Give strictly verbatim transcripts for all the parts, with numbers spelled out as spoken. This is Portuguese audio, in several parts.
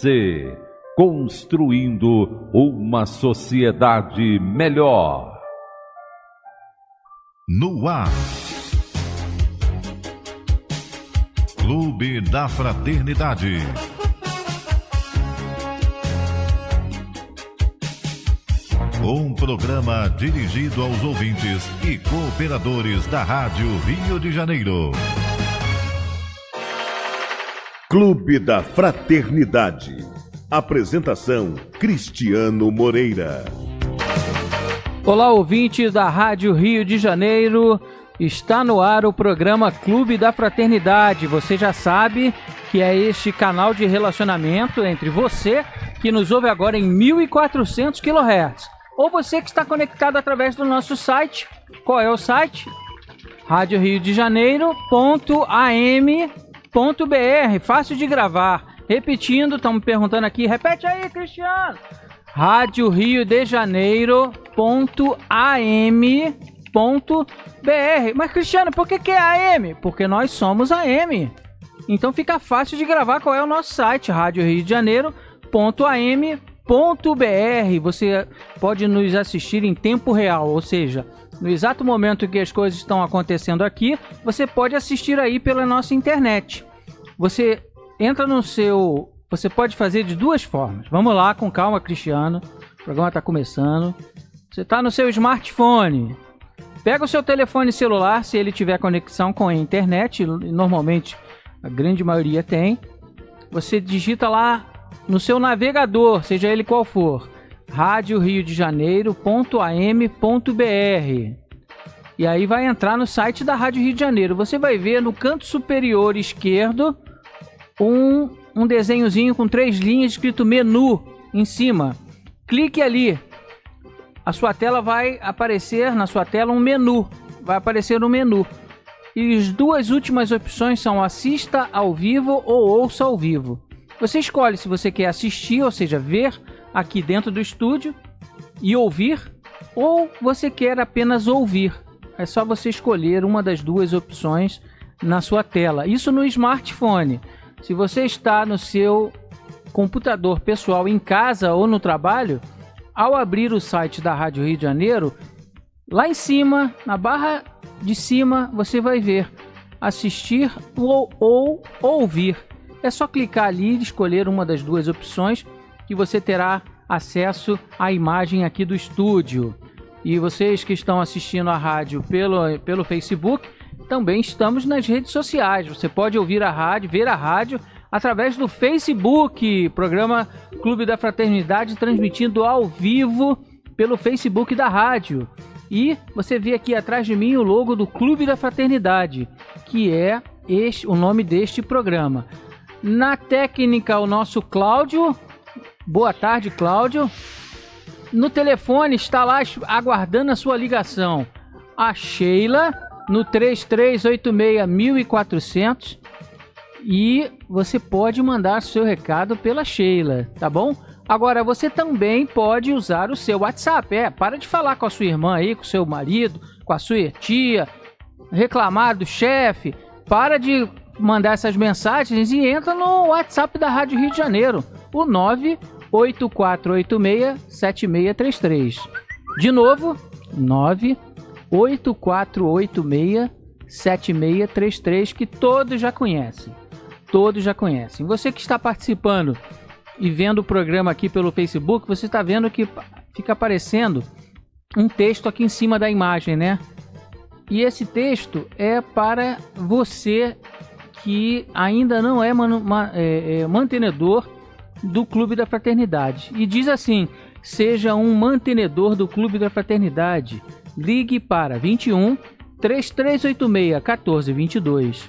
C, construindo uma sociedade melhor. No ar, Clube da Fraternidade. Um programa dirigido aos ouvintes e cooperadores da Rádio Rio de Janeiro. Clube da Fraternidade. Apresentação: Cristiano Moreira. Olá, ouvintes da Rádio Rio de Janeiro. Está no ar o programa Clube da Fraternidade. Você já sabe que é este canal de relacionamento entre você, que nos ouve agora em mil e quatrocentos quilohertz, ou você que está conectado através do nosso site. Qual é o site? rádio rio de janeiro ponto a m ponto b r. Fácil de gravar. Repetindo, estão me perguntando aqui. Repete aí, Cristiano. rádio rio de janeiro ponto a m ponto b r. Mas, Cristiano, por que que é A M? Porque nós somos A M. Então fica fácil de gravar. Qual é o nosso site? rádio rio de janeiro ponto a m ponto b r. Você pode nos assistir em tempo real, ou seja, no exato momento que as coisas estão acontecendo aqui, você pode assistir aí pela nossa internet. Você entra no seu... Você pode fazer de duas formas. Vamos lá, com calma, Cristiano. O programa está começando. Você está no seu smartphone. Pega o seu telefone celular, se ele tiver conexão com a internet, normalmente a grande maioria tem. Você digita lá no seu navegador, seja ele qual for, rádio rio de janeiro ponto a m ponto b r. E aí vai entrar no site da Rádio Rio de Janeiro. Você vai ver no canto superior esquerdo um, um desenhozinho com três linhas escrito menu em cima. Clique ali. A sua tela vai aparecer, na sua tela, um menu. Vai aparecer um menu. E as duas últimas opções são assista ao vivo ou ouça ao vivo. Você escolhe se você quer assistir, ou seja, ver aqui dentro do estúdio e ouvir, ou você quer apenas ouvir. É só você escolher uma das duas opções na sua tela. Isso no smartphone. Se você está no seu computador pessoal em casa ou no trabalho, ao abrir o site da Rádio Rio de Janeiro, lá em cima, na barra de cima, você vai ver assistir ou, ou ouvir. É só clicar ali e escolher uma das duas opções que você terá acesso à imagem aqui do estúdio. E vocês que estão assistindo a rádio pelo, pelo Facebook, também estamos nas redes sociais. Você pode ouvir a rádio, ver a rádio através do Facebook, programa Clube da Fraternidade, transmitindo ao vivo pelo Facebook da rádio. E você vê aqui atrás de mim o logo do Clube da Fraternidade, que é este, o nome deste programa. Na técnica, o nosso Cláudio. Boa tarde, Cláudio. No telefone está lá aguardando a sua ligação a Sheila no três três oito seis mil e quatrocentos, e você pode mandar seu recado pela Sheila, tá bom? Agora, você também pode usar o seu WhatsApp. É, para de falar com a sua irmã aí, com o seu marido, com a sua tia, reclamar do chefe. Para de mandar essas mensagens e entra no WhatsApp da Rádio Rio de Janeiro, o nove oito quatro oito seis sete seis três três. De novo, nove oito quatro oito seis sete seis três três, que todos já conhecem. Todos já conhecem. Você que está participando e vendo o programa aqui pelo Facebook, você está vendo que fica aparecendo um texto aqui em cima da imagem, né? E esse texto é para você que ainda não é, manu, ma, é, é mantenedor do Clube da Fraternidade. E diz assim: seja um mantenedor do Clube da Fraternidade. Ligue para vinte e um, três três oito seis, um quatro dois dois.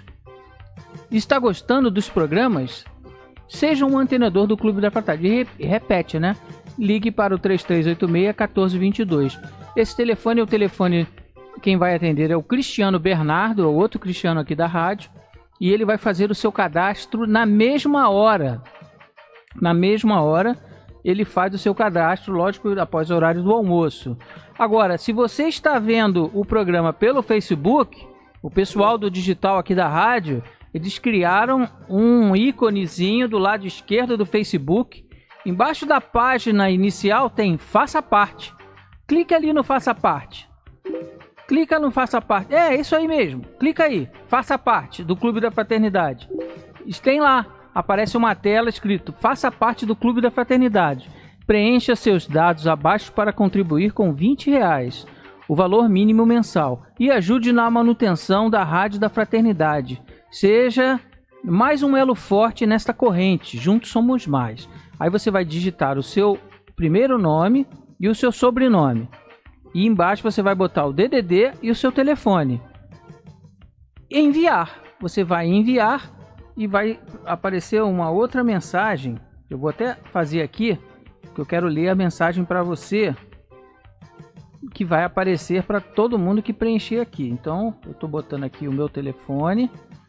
Está gostando dos programas? Seja um mantenedor do Clube da Fraternidade. E repete, né? Ligue para o três três oito seis, um quatro dois dois. Esse telefone é o telefone... Quem vai atender é o Cristiano Bernardo, o outro Cristiano aqui da rádio. E ele vai fazer o seu cadastro na mesma hora. Na mesma hora, ele faz o seu cadastro, lógico, após o horário do almoço. Agora, se você está vendo o programa pelo Facebook, o pessoal do digital aqui da rádio, Eles criaram um íconezinho do lado esquerdo do Facebook. Embaixo da página inicial tem Faça Parte. Clica ali no Faça Parte. Clica no Faça Parte. É, isso aí mesmo. Clica aí. Faça Parte do Clube da Fraternidade. Tem lá. Aparece uma tela escrito Faça Parte do Clube da Fraternidade. Preencha seus dados abaixo para contribuir com vinte reais, o valor mínimo mensal, e ajude na manutenção da Rádio da Fraternidade. Seja mais um elo forte nesta corrente, juntos somos mais. Aí você vai digitar o seu primeiro nome e o seu sobrenome. E embaixo você vai botar o D D D e o seu telefone. Enviar. Você vai enviar e vai aparecer uma outra mensagem. Eu vou até fazer aqui, que eu quero ler a mensagem para você, que vai aparecer para todo mundo que preencher aqui. Então, eu estou botando aqui o meu telefone.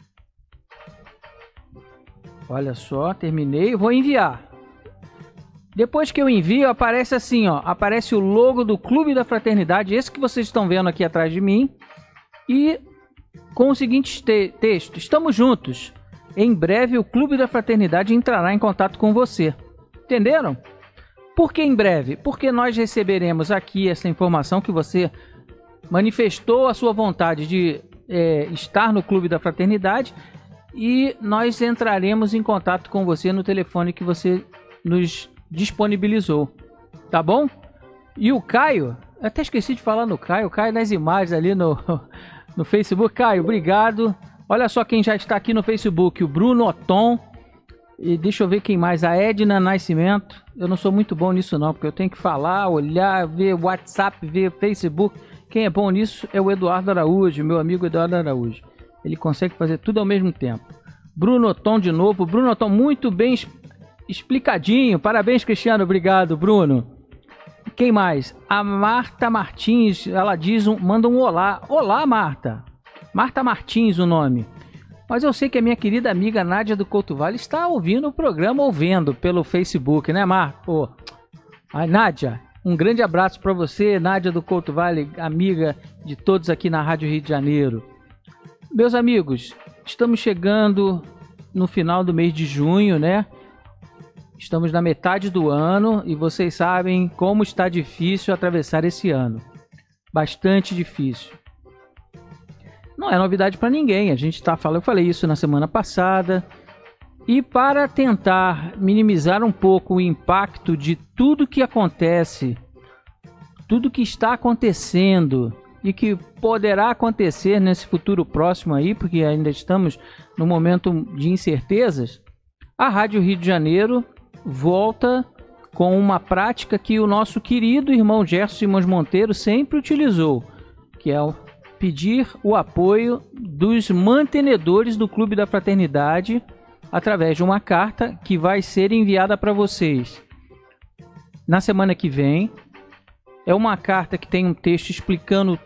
Olha só, terminei. Eu vou enviar. Depois que eu envio, aparece assim, ó. Aparece o logo do Clube da Fraternidade, esse que vocês estão vendo aqui atrás de mim. E com o seguinte te texto: estamos juntos. Em breve o Clube da Fraternidade entrará em contato com você. Entenderam? Por que em breve? Porque nós receberemos aqui essa informação que você manifestou a sua vontade de é, estar no Clube da Fraternidade, e nós entraremos em contato com você no telefone que você nos disponibilizou. Tá bom? E o Caio, eu até esqueci de falar no Caio, o Caio nas imagens ali no, no Facebook. Caio, obrigado. Olha só quem já está aqui no Facebook, o Bruno Oton. E deixa eu ver quem mais, a Edna Nascimento. Eu não sou muito bom nisso não, porque eu tenho que falar, olhar, ver WhatsApp, ver Facebook. Quem é bom nisso é o Eduardo Araújo, meu amigo Eduardo Araújo. Ele consegue fazer tudo ao mesmo tempo. Bruno Oton de novo. Bruno Oton, muito bem explicadinho. Parabéns, Cristiano. Obrigado, Bruno. Quem mais? A Marta Martins, ela diz, um, manda um olá. Olá, Marta. Marta Martins o nome. Mas eu sei que a minha querida amiga Nádia do Couto Vale está ouvindo o programa, ouvindo pelo Facebook, né, Marta? Pô. Ai, Nádia, um grande abraço para você, Nádia do Couto Vale, amiga de todos aqui na Rádio Rio de Janeiro. Meus amigos, estamos chegando no final do mês de junho, né? Estamos na metade do ano e vocês sabem como está difícil atravessar esse ano. Bastante difícil. Não é novidade para ninguém, a gente está falando, eu falei isso na semana passada. E para tentar minimizar um pouco o impacto de tudo que acontece, tudo que está acontecendo e que poderá acontecer nesse futuro próximo aí, porque ainda estamos no momento de incertezas, a Rádio Rio de Janeiro volta com uma prática que o nosso querido irmão Gerson Simões Monteiro sempre utilizou, que é o pedir o apoio dos mantenedores do Clube da Fraternidade através de uma carta que vai ser enviada para vocês na semana que vem. É uma carta que tem um texto explicando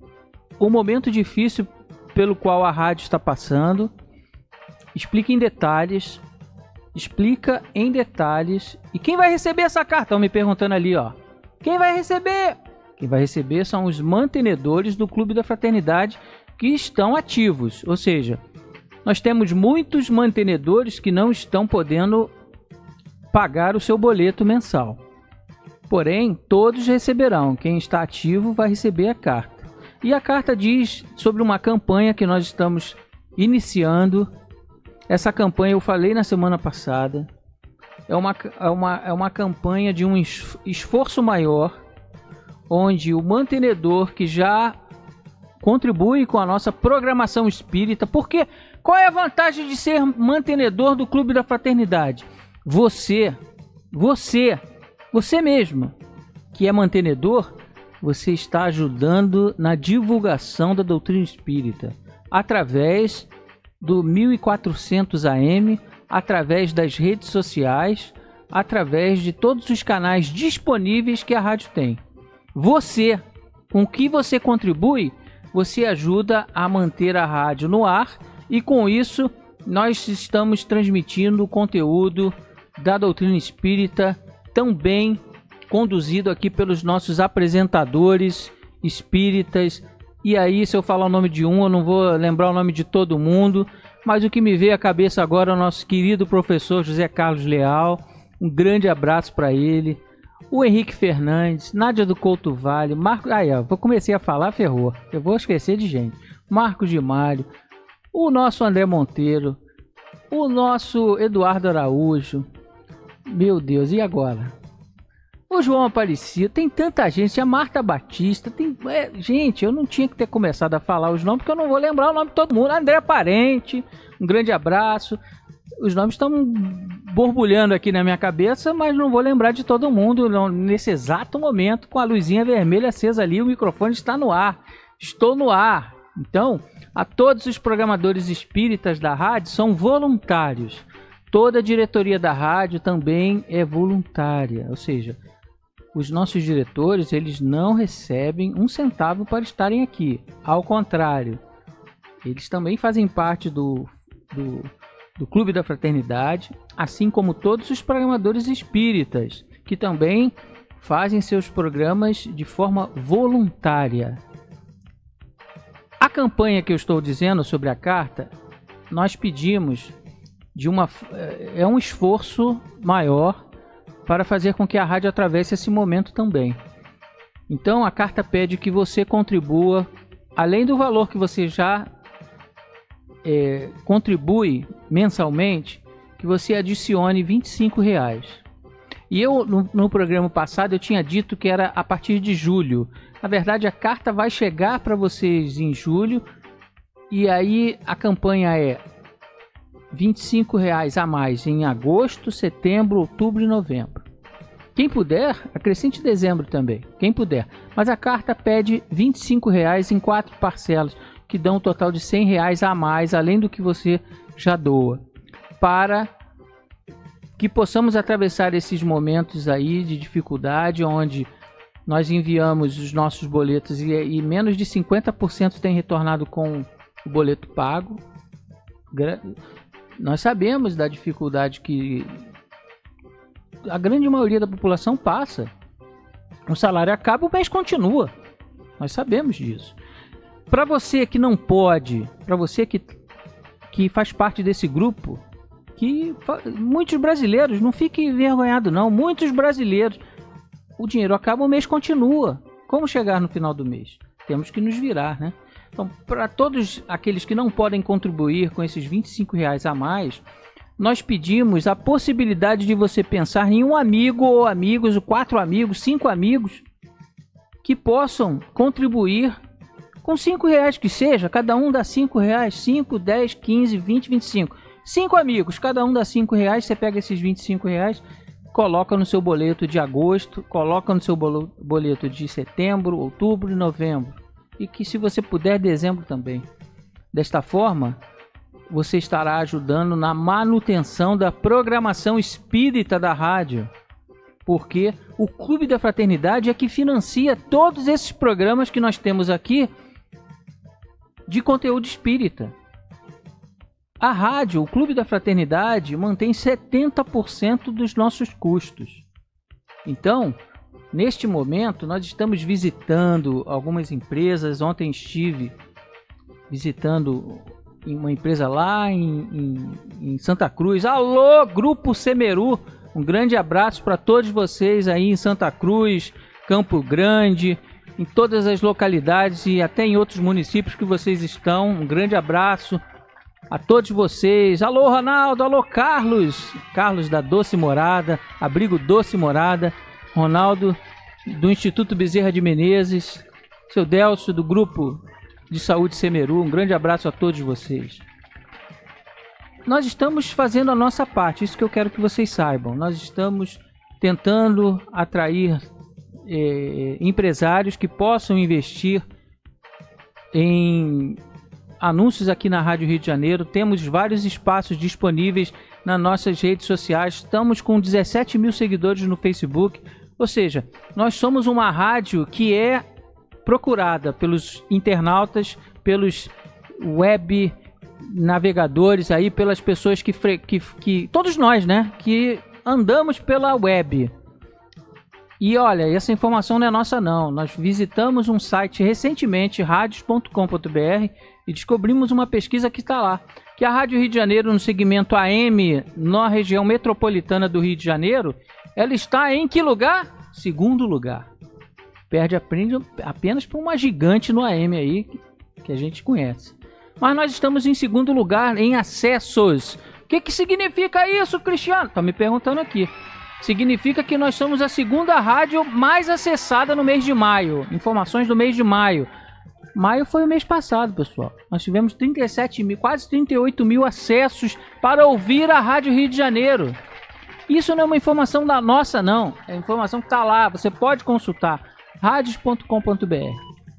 o momento difícil pelo qual a rádio está passando. Explica em detalhes. Explica em detalhes. E quem vai receber essa carta? Estão me perguntando ali, ó. Quem vai receber? Quem vai receber são os mantenedores do Clube da Fraternidade que estão ativos. Ou seja, nós temos muitos mantenedores que não estão podendo pagar o seu boleto mensal. Porém, todos receberão. Quem está ativo vai receber a carta. E a carta diz sobre uma campanha que nós estamos iniciando. Essa campanha eu falei na semana passada. É uma, é uma, é uma campanha de um esforço maior, onde o mantenedor que já contribui com a nossa programação espírita. Porque qual é a vantagem de ser mantenedor do Clube da Fraternidade? Você, você, você mesmo, que é mantenedor, você está ajudando na divulgação da doutrina espírita através do mil e quatrocentos A M, através das redes sociais, através de todos os canais disponíveis que a rádio tem. Você, com o que você contribui, você ajuda a manter a rádio no ar, e com isso nós estamos transmitindo o conteúdo da doutrina espírita tão bem conduzido aqui pelos nossos apresentadores espíritas. E aí, se eu falar o nome de um, eu não vou lembrar o nome de todo mundo, mas o que me veio à cabeça agora é o nosso querido professor José Carlos Leal. Um grande abraço para ele. O Henrique Fernandes, Nádia do Couto Vale, Marcos... Aí, ó, vou comecei a falar, ferrou. Eu vou esquecer de gente. Marcos de Mário, o nosso André Monteiro, o nosso Eduardo Araújo. Meu Deus, e agora? O João Aparecido, tem tanta gente, a Marta Batista, tem... É, gente, eu não tinha que ter começado a falar os nomes, porque eu não vou lembrar o nome de todo mundo. André Parente, um grande abraço. Os nomes estão borbulhando aqui na minha cabeça, mas não vou lembrar de todo mundo não, nesse exato momento, com a luzinha vermelha acesa ali, o microfone está no ar. Estou no ar. Então, a todos os programadores espíritas da rádio são voluntários. Toda a diretoria da rádio também é voluntária, ou seja, os nossos diretores, eles não recebem um centavo para estarem aqui. Ao contrário, eles também fazem parte do, do, do Clube da Fraternidade, assim como todos os programadores espíritas, que também fazem seus programas de forma voluntária. A campanha que eu estou dizendo sobre a carta, nós pedimos de uma, é um esforço maior para fazer com que a rádio atravesse esse momento também. Então a carta pede que você contribua, além do valor que você já é, contribui mensalmente, que você adicione vinte e cinco reais. E eu, no, no programa passado, eu tinha dito que era a partir de julho. Na verdade, a carta vai chegar para vocês em julho, e aí a campanha é vinte e cinco reais a mais em agosto, setembro, outubro e novembro. Quem puder, acrescente dezembro também, quem puder. Mas a carta pede vinte e cinco reais em quatro parcelas, que dão um total de cem reais a mais, além do que você já doa, para que possamos atravessar esses momentos aí de dificuldade, onde nós enviamos os nossos boletos e, e menos de cinquenta por cento tem retornado com o boleto pago. Nós sabemos da dificuldade que a grande maioria da população passa. O salário acaba, o mês continua. Nós sabemos disso. Para você que não pode, para você que, que faz parte desse grupo, que muitos brasileiros, não fique envergonhado não, muitos brasileiros, o dinheiro acaba, o mês continua. Como chegar no final do mês? Temos que nos virar, né? Então, para todos aqueles que não podem contribuir com esses vinte e cinco reais a mais, nós pedimos a possibilidade de você pensar em um amigo ou amigos, quatro amigos, cinco amigos, que possam contribuir com cinco reais que seja, cada um dá cinco reais, cinco, dez, quinze, vinte, vinte e cinco. Cinco amigos, cada um dá cinco reais, você pega esses vinte e cinco reais, coloca no seu boleto de agosto, coloca no seu boleto de setembro, outubro e novembro. E que, se você puder, dezembro também. Desta forma, você estará ajudando na manutenção da programação espírita da rádio, porque o Clube da Fraternidade é que financia todos esses programas que nós temos aqui de conteúdo espírita. A rádio, o Clube da Fraternidade, mantém setenta por cento dos nossos custos. Então, neste momento, nós estamos visitando algumas empresas. Ontem estive visitando uma empresa lá em, em, em Santa Cruz. Alô, Grupo Semeru! Um grande abraço para todos vocês aí em Santa Cruz, Campo Grande, em todas as localidades e até em outros municípios que vocês estão. Um grande abraço a todos vocês. Alô, Ronaldo! Alô, Carlos! Carlos da Doce Morada, Abrigo Doce Morada. Ronaldo do Instituto Bezerra de Menezes, seu Delcio do Grupo de Saúde Semeru, um grande abraço a todos vocês. Nós estamos fazendo a nossa parte, isso que eu quero que vocês saibam. Nós estamos tentando atrair eh, empresários que possam investir em anúncios aqui na Rádio Rio de Janeiro. Temos vários espaços disponíveis nas nossas redes sociais. Estamos com dezessete mil seguidores no Facebook. Ou seja, nós somos uma rádio que é procurada pelos internautas, pelos web navegadores aí, pelas pessoas que, que, que todos nós, né, que andamos pela web. E olha, essa informação não é nossa não. Nós visitamos um site recentemente, radios ponto com ponto br, e descobrimos uma pesquisa que está lá. Que a Rádio Rio de Janeiro, no segmento A M, na região metropolitana do Rio de Janeiro, ela está em que lugar? Segundo lugar. Perde apenas para uma gigante no A M aí, que a gente conhece. Mas nós estamos em segundo lugar em acessos. O que, que significa isso, Cristiano? Tá me perguntando aqui. Significa que nós somos a segunda rádio mais acessada no mês de maio. Informações do mês de maio. Maio foi o mês passado, pessoal. Nós tivemos trinta e sete mil, quase trinta e oito mil acessos para ouvir a Rádio Rio de Janeiro. Isso não é uma informação da nossa, não. É informação que está lá. Você pode consultar. radios ponto com ponto br.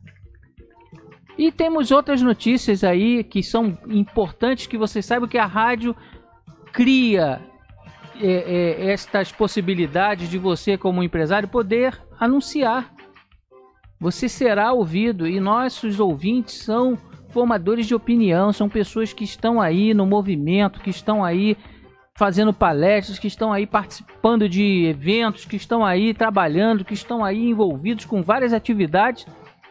E temos outras notícias aí que são importantes que você saiba que a rádio cria é, é, estas possibilidades de você, como empresário, poder anunciar. Você será ouvido e nossos ouvintes são formadores de opinião, são pessoas que estão aí no movimento, que estão aí fazendo palestras, que estão aí participando de eventos, que estão aí trabalhando, que estão aí envolvidos com várias atividades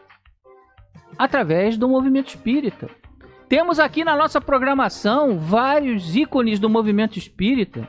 através do movimento espírita. Temos aqui na nossa programação vários ícones do movimento espírita.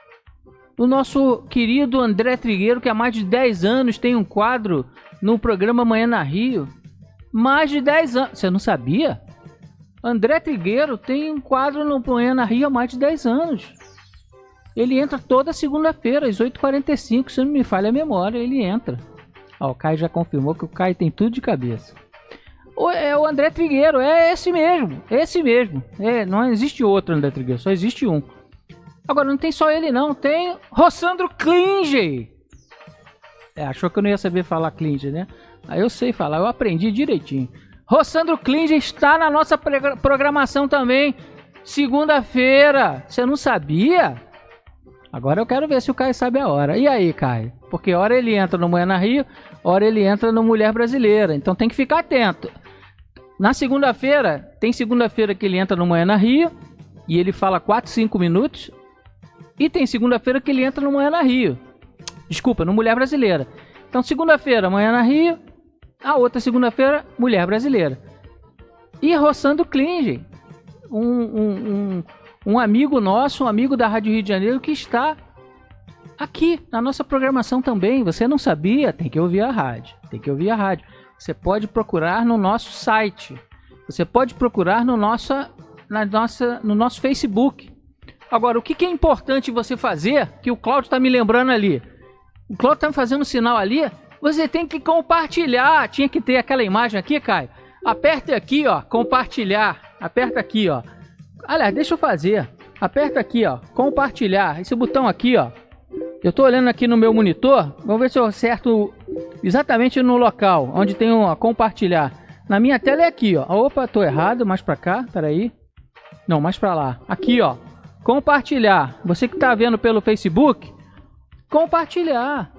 O nosso querido André Trigueiro, que há mais de dez anos tem um quadro no programa Manhã na Rio. Mais de dez anos. Você não sabia? André Trigueiro tem um quadro no Manhã na Rio há mais de dez anos. Ele entra toda segunda-feira, às oito e quarenta e cinco, se não me falha a memória, ele entra. Ó, o Caio já confirmou que o Caio tem tudo de cabeça. O, é o André Trigueiro, é esse mesmo, esse mesmo. É, não existe outro André Trigueiro, só existe um. Agora, não tem só ele não, tem Rossandro Klinger. É, achou que eu não ia saber falar Klinger, né? Aí eu sei falar, eu aprendi direitinho. Rossandro Klinger está na nossa programação também, segunda-feira. Você não sabia? Agora eu quero ver se o Caio sabe a hora. E aí, Caio? Porque hora ele entra no Manhã na Rio, hora ele entra no Mulher Brasileira. Então tem que ficar atento. Na segunda-feira, tem segunda-feira que ele entra no Manhã na Rio e ele fala quatro, cinco minutos. E tem segunda-feira que ele entra no Manhã na Rio. Desculpa, no Mulher Brasileira. Então segunda-feira, Manhã na Rio. A outra segunda-feira, Mulher Brasileira. E Rossandro Klinger, um... um, um Um amigo nosso, um amigo da Rádio Rio de Janeiro que está aqui na nossa programação também. Você não sabia? Tem que ouvir a rádio. Tem que ouvir a rádio. Você pode procurar no nosso site. Você pode procurar no, nossa, na nossa, no nosso Facebook. Agora, o que, que é importante você fazer, que o Cláudio está me lembrando ali. O Cláudio está me fazendo um sinal ali. Você tem que compartilhar. Tinha que ter aquela imagem aqui, Caio. Aperta aqui, ó, compartilhar. Aperta aqui, ó. Aliás, deixa eu fazer. Aperta aqui, ó, compartilhar. Esse botão aqui, ó. Eu tô olhando aqui no meu monitor. Vamos ver se eu acerto exatamente no local onde tem um ó, compartilhar. Na minha tela é aqui, ó. Opa, tô errado. Mais pra cá, peraí. Não, mais pra lá. Aqui, ó. Compartilhar. Você que tá vendo pelo Facebook, compartilhar.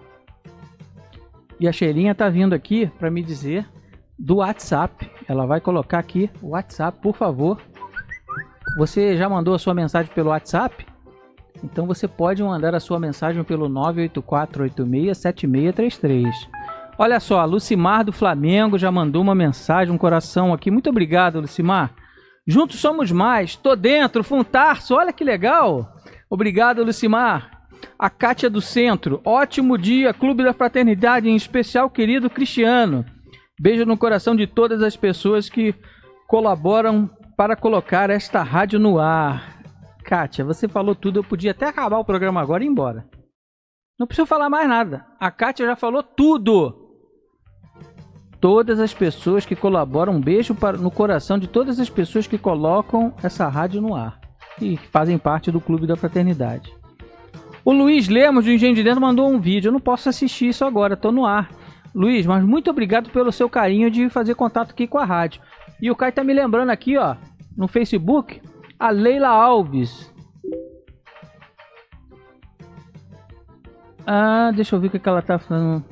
E a Cheirinha tá vindo aqui pra me dizer do WhatsApp. Ela vai colocar aqui o WhatsApp, por favor. Você já mandou a sua mensagem pelo WhatsApp? Então você pode mandar a sua mensagem pelo nove oito quatro oito seis sete seis três três. Olha só, a Lucimar do Flamengo já mandou uma mensagem, um coração aqui. Muito obrigado, Lucimar. Juntos somos mais. Tô dentro, Funtarço. Olha que legal. Obrigado, Lucimar. A Kátia do Centro. Ótimo dia, Clube da Fraternidade, em especial, querido Cristiano. Beijo no coração de todas as pessoas que colaboram para colocar esta rádio no ar. Kátia, você falou tudo. Eu podia até acabar o programa agora e ir embora. Não preciso falar mais nada. A Kátia já falou tudo. Todas as pessoas que colaboram, um beijo para, no coração de todas as pessoas que colocam essa rádio no ar e que fazem parte do Clube da Fraternidade. O Luiz Lemos, do Engenho de Dentro, mandou um vídeo. Eu não posso assistir isso agora, estou no ar. Luiz, mas muito obrigado pelo seu carinho de fazer contato aqui com a rádio. E o Caio tá me lembrando aqui, ó, no Facebook, a Leila Alves. Ah, deixa eu ver o que ela tá falando.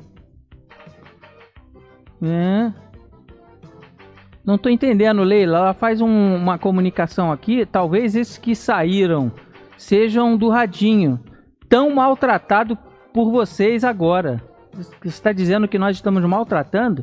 É. Não tô entendendo, Leila. Ela faz um, uma comunicação aqui. Talvez esses que saíram sejam do radinho, tão maltratado por vocês agora. Você está dizendo que nós estamos maltratando?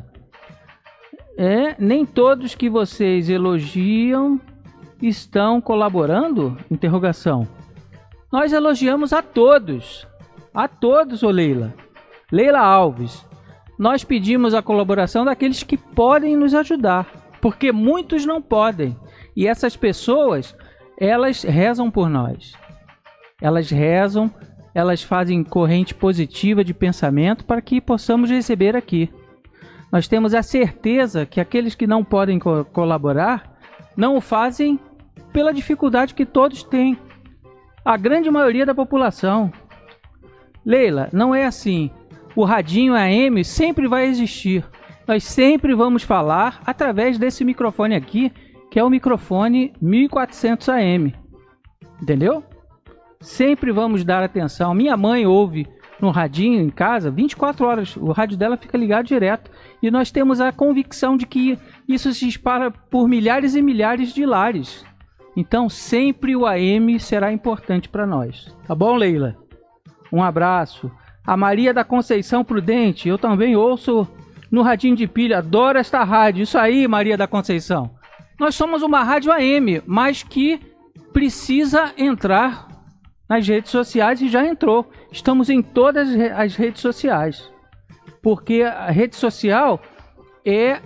É, nem todos que vocês elogiam estão colaborando? Interrogação. Nós elogiamos a todos. A todos, ô Leila. Leila Alves. Nós pedimos a colaboração daqueles que podem nos ajudar, porque muitos não podem. E essas pessoas, elas rezam por nós. Elas rezam, elas fazem corrente positiva de pensamento para que possamos receber aqui. Nós temos a certeza que aqueles que não podem co- colaborar não o fazem pela dificuldade que todos têm. A grande maioria da população. Leila, não é assim. O radinho A M sempre vai existir. Nós sempre vamos falar através desse microfone aqui, que é o microfone mil e quatrocentos A M. Entendeu? Sempre vamos dar atenção. Minha mãe ouve no radinho em casa vinte e quatro horas. O rádio dela fica ligado direto. E nós temos a convicção de que isso se espalha por milhares e milhares de lares. Então sempre o A M será importante para nós. Tá bom, Leila? Um abraço. A Maria da Conceição Prudente, eu também ouço no radinho de pilha. Adoro esta rádio. Isso aí, Maria da Conceição. Nós somos uma rádio A M, mas que precisa entrar nas redes sociais e já entrou. Estamos em todas as redes sociais. Porque a rede social é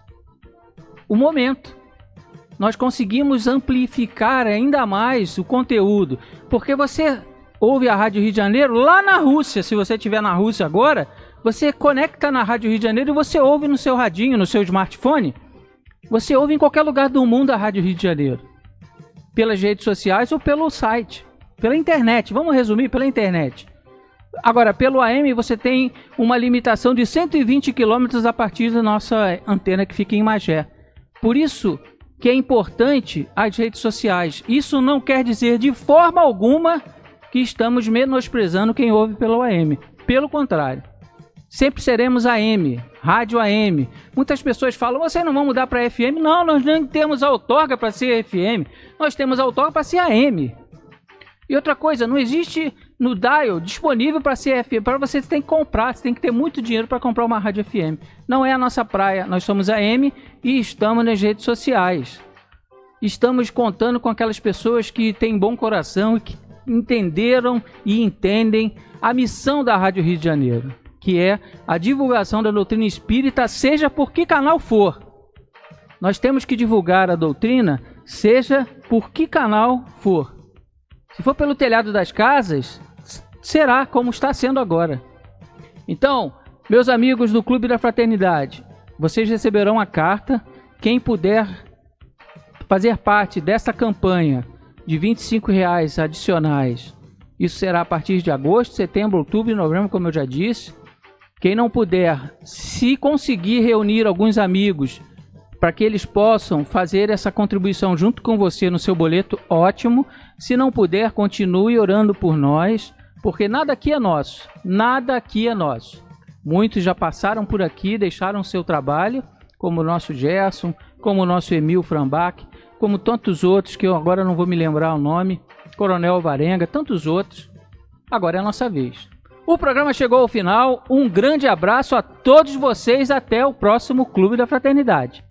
o momento. Nós conseguimos amplificar ainda mais o conteúdo. Porque você ouve a Rádio Rio de Janeiro lá na Rússia. Se você estiver na Rússia agora, você conecta na Rádio Rio de Janeiro e você ouve no seu radinho, no seu smartphone. Você ouve em qualquer lugar do mundo a Rádio Rio de Janeiro. Pelas redes sociais ou pelo site. Pela internet. Vamos resumir, pela internet. Agora, pelo A M você tem uma limitação de cento e vinte quilômetros a partir da nossa antena que fica em Magé. Por isso que é importante as redes sociais. Isso não quer dizer de forma alguma que estamos menosprezando quem ouve pelo A M. Pelo contrário. Sempre seremos A M, rádio A M. Muitas pessoas falam, vocês não vão mudar para F M? Não, nós nem temos outorga para ser F M. Nós temos outorga para ser A M. E outra coisa, não existe no dial disponível para ser F M. Para você, você tem que comprar, você tem que ter muito dinheiro para comprar uma rádio F M. Não é a nossa praia, nós somos A M e estamos nas redes sociais. Estamos contando com aquelas pessoas que têm bom coração e que entenderam e entendem a missão da Rádio Rio de Janeiro, que é a divulgação da doutrina espírita, seja por que canal for. Nós temos que divulgar a doutrina, seja por que canal for. Se for pelo telhado das casas, será como está sendo agora. Então, meus amigos do Clube da Fraternidade, vocês receberão a carta. Quem puder fazer parte dessa campanha de vinte e cinco reais adicionais, isso será a partir de agosto, setembro, outubro e novembro, como eu já disse. Quem não puder, se conseguir reunir alguns amigos para que eles possam fazer essa contribuição junto com você no seu boleto, ótimo. Se não puder, continue orando por nós, porque nada aqui é nosso, nada aqui é nosso. Muitos já passaram por aqui, deixaram seu trabalho, como o nosso Gerson, como o nosso Emil Frambach, como tantos outros, que eu agora não vou me lembrar o nome, Coronel Alvarenga, tantos outros. Agora é a nossa vez. O programa chegou ao final. Um grande abraço a todos vocês. Até o próximo Clube da Fraternidade.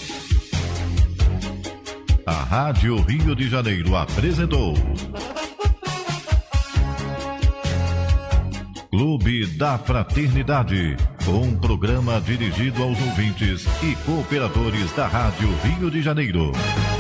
A Rádio Rio de Janeiro apresentou Clube da Fraternidade, um programa dirigido aos ouvintes e cooperadores da Rádio Rio de Janeiro.